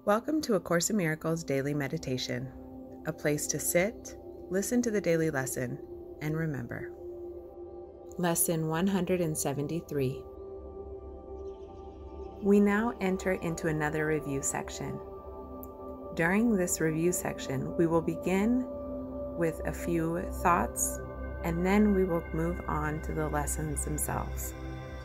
Welcome to A Course in Miracles Daily Meditation, a place to sit, listen to the daily lesson, and remember. Lesson 173. We now enter into another review section. During this review section, we will begin with a few thoughts, and then we will move on to the lessons themselves.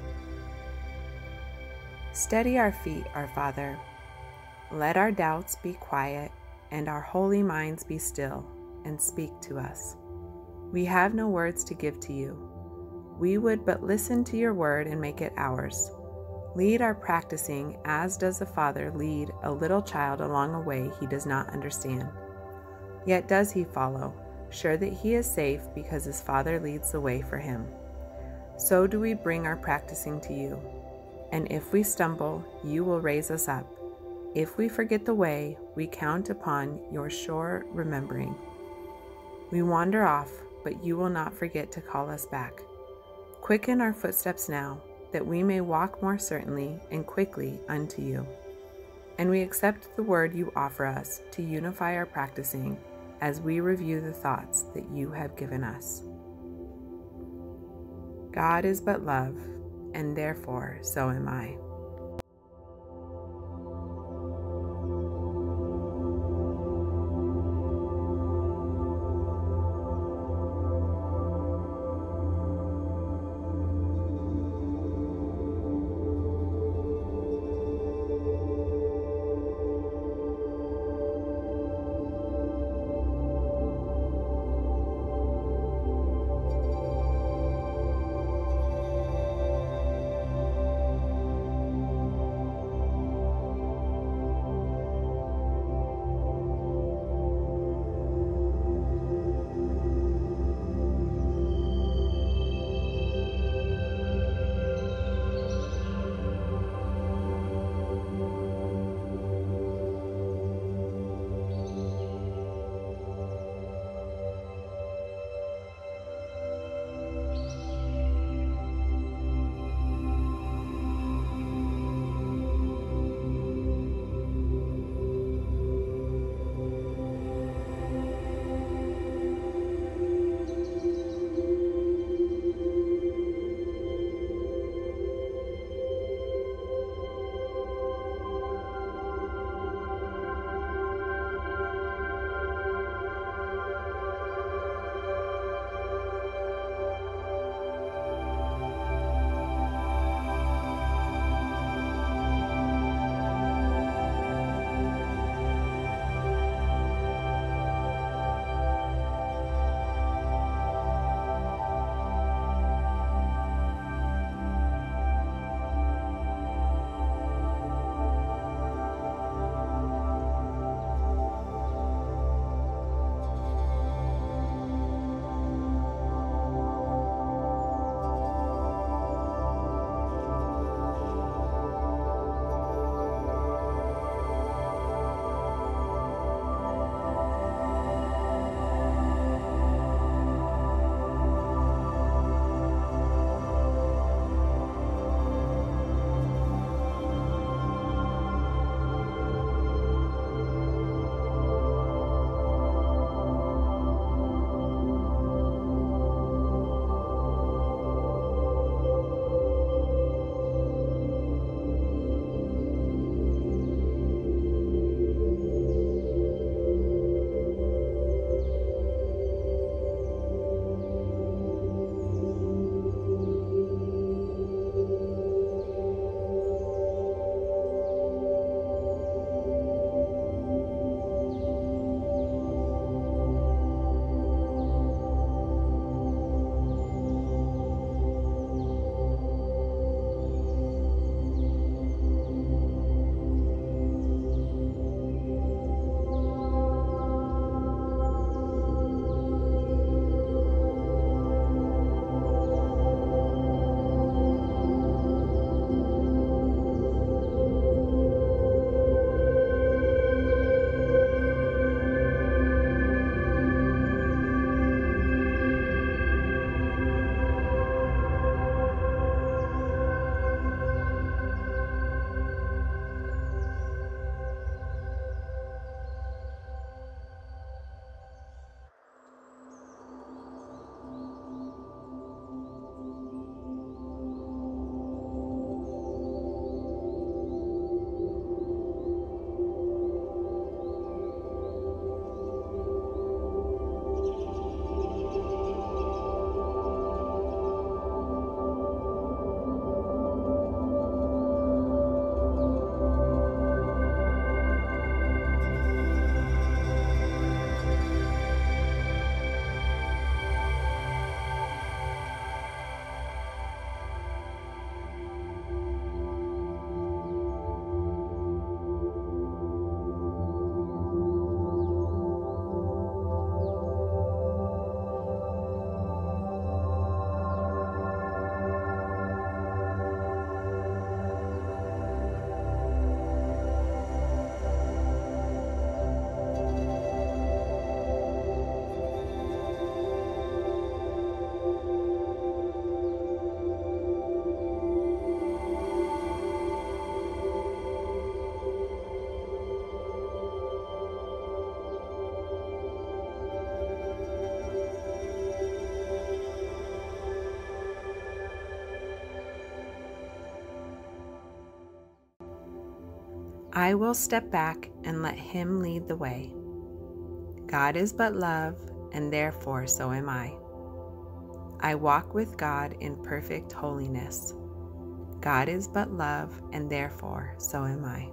Steady our feet, our Father. Let our doubts be quiet, and our holy minds be still, and speak to us. We have no words to give to you. We would but listen to your word and make it ours. Lead our practicing as does the Father lead a little child along a way he does not understand. Yet does he follow, sure that he is safe because his Father leads the way for him. So do we bring our practicing to you. And if we stumble, you will raise us up. If we forget the way, we count upon your sure remembering. We wander off, but you will not forget to call us back. Quicken our footsteps now, that we may walk more certainly and quickly unto you. And we accept the word you offer us to unify our practicing as we review the thoughts that you have given us. God is but love, and therefore so am I. I will step back and let Him lead the way. God is but love, and therefore so am I. I walk with God in perfect holiness. God is but love, and therefore so am I.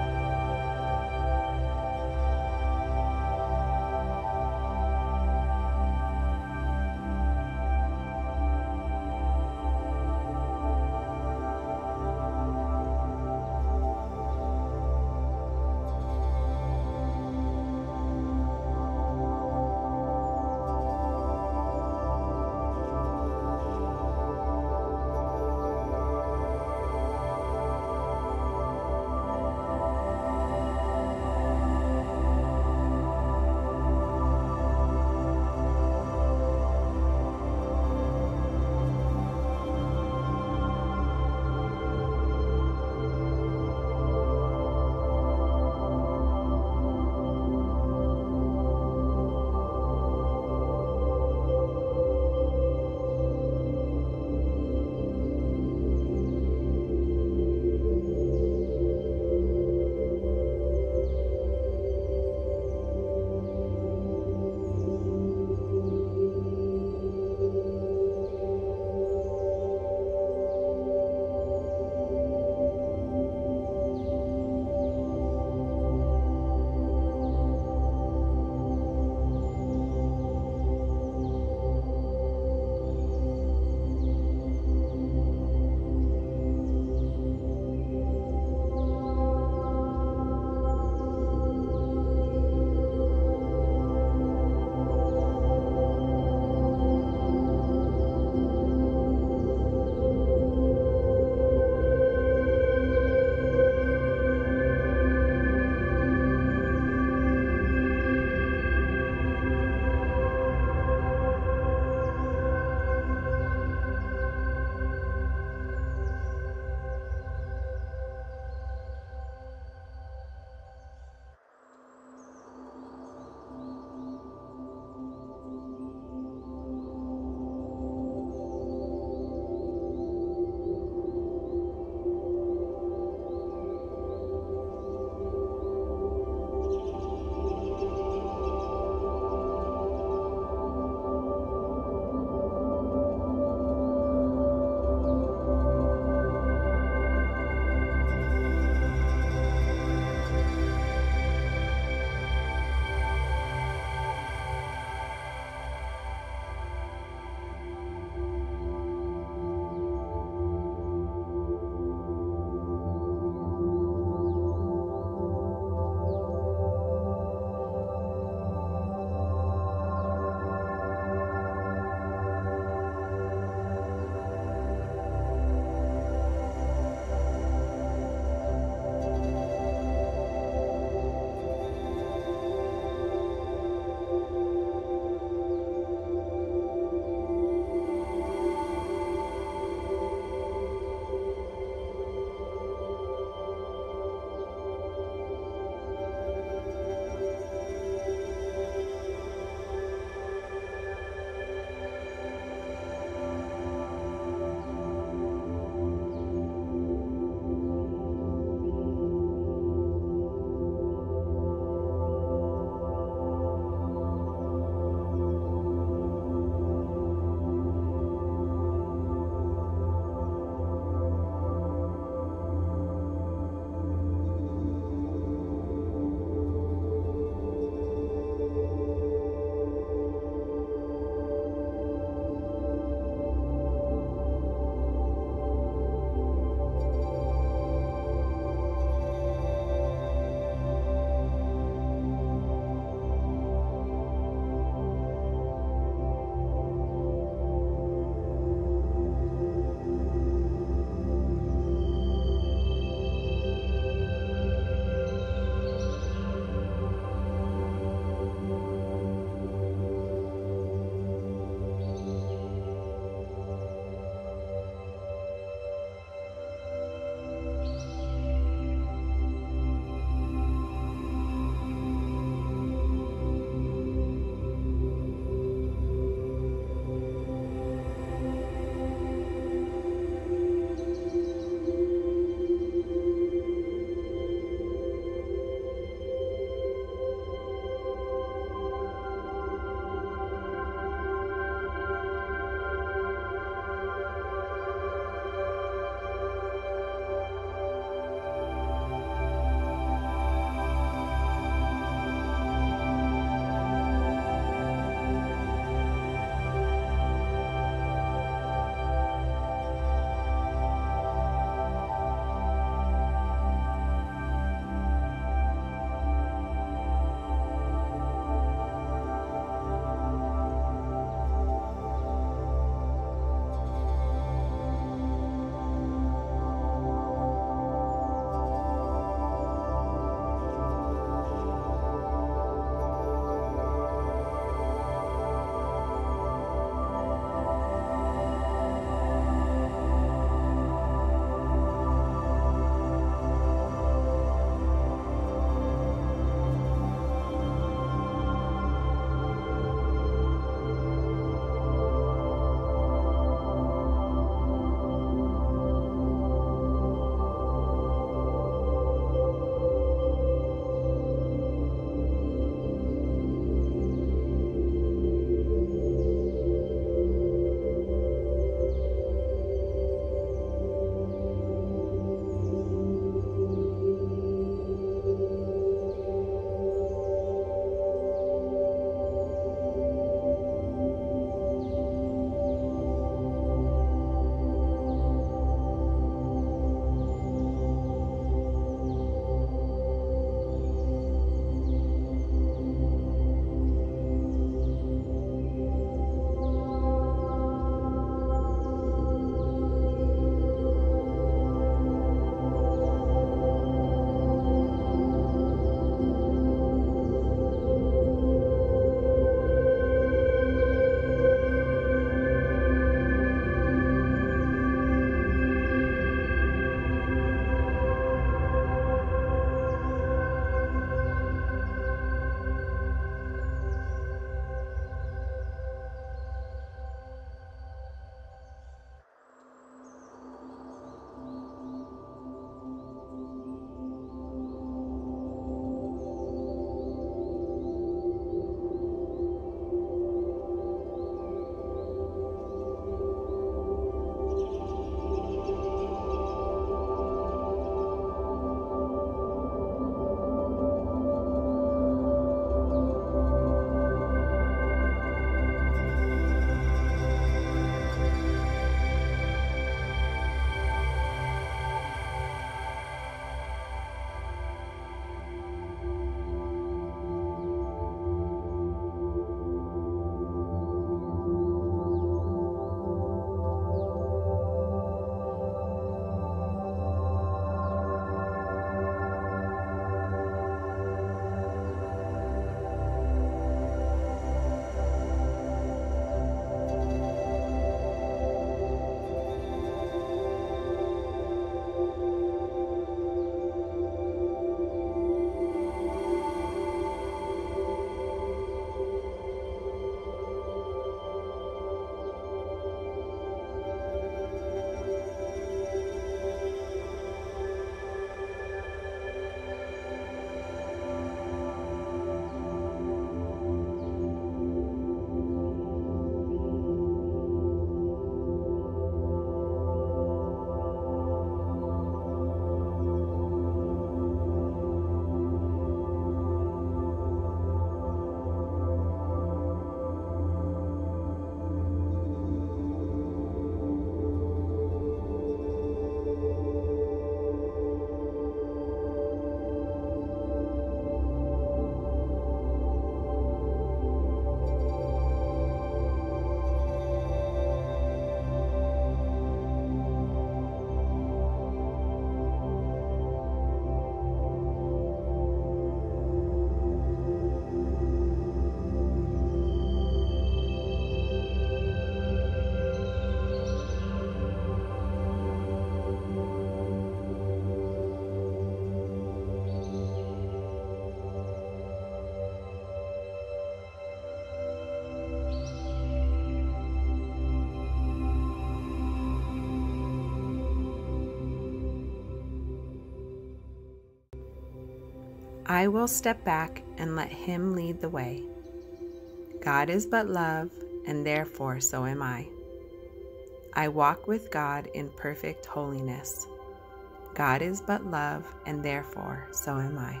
I will step back and let Him lead the way. God is but love, and therefore so am I. I walk with God in perfect holiness. God is but love, and therefore so am I.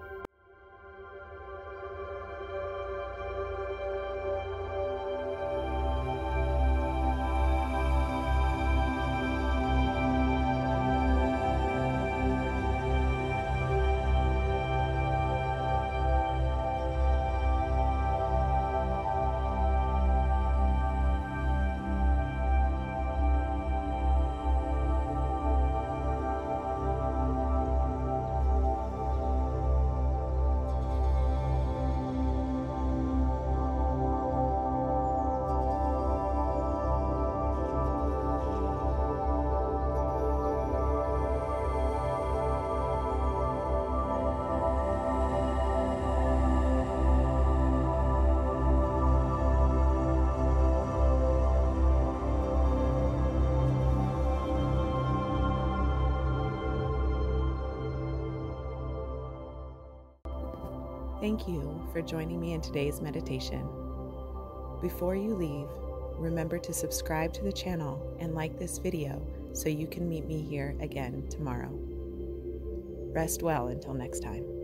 Thank you for joining me in today's meditation. Before you leave, remember to subscribe to the channel and like this video so you can meet me here again tomorrow. Rest well until next time.